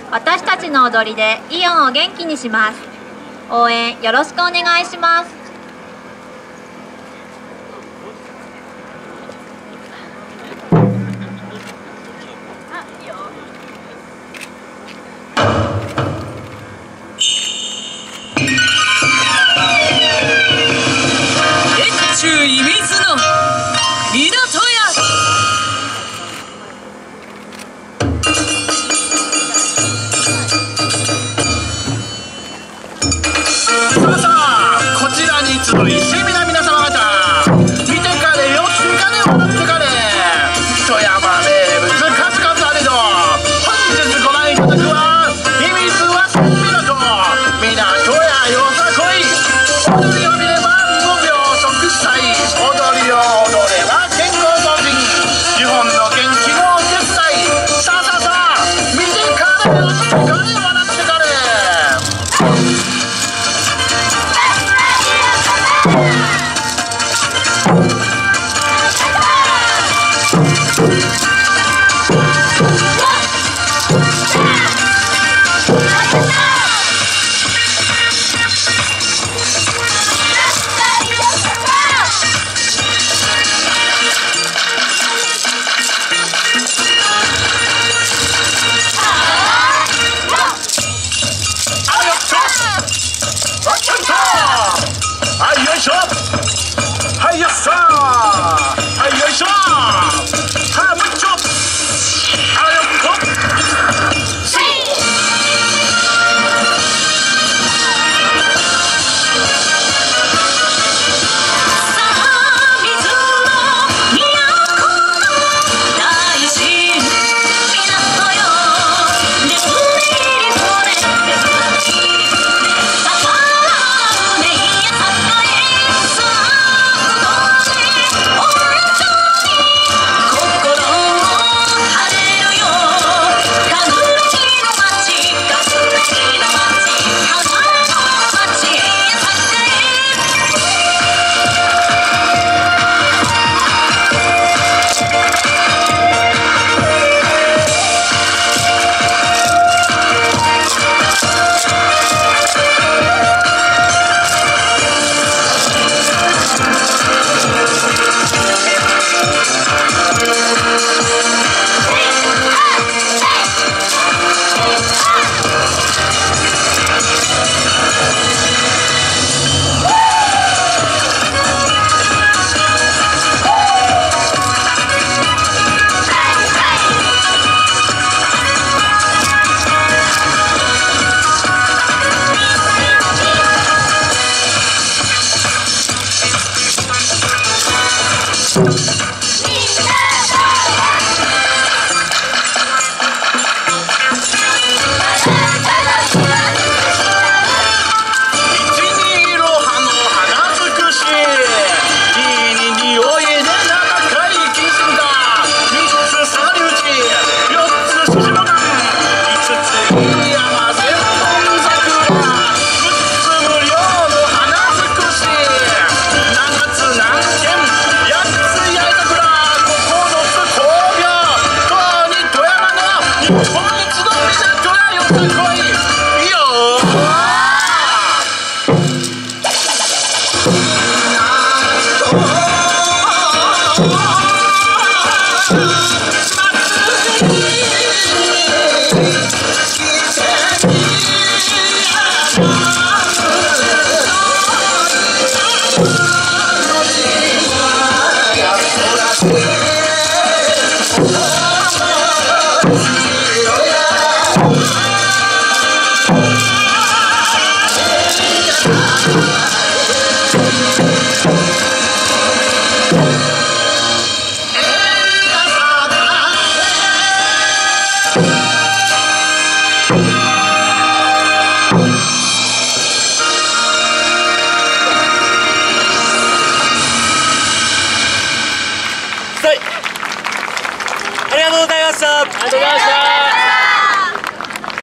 私たちの踊りでイオンを元気にします。応援よろしくお願いします。 越中射水の港屋。 さあさあ、こちらに集いし皆様方、見てかれよってかれ踊ってかれ。富山名物数々あれど、本日ご覧いただくは秘密は千港、港やよさこい。踊りを見れば無病息災、踊りを踊れば健康増進、日本の元気のお手伝い。さあさあさあ、見てかれよってかれ。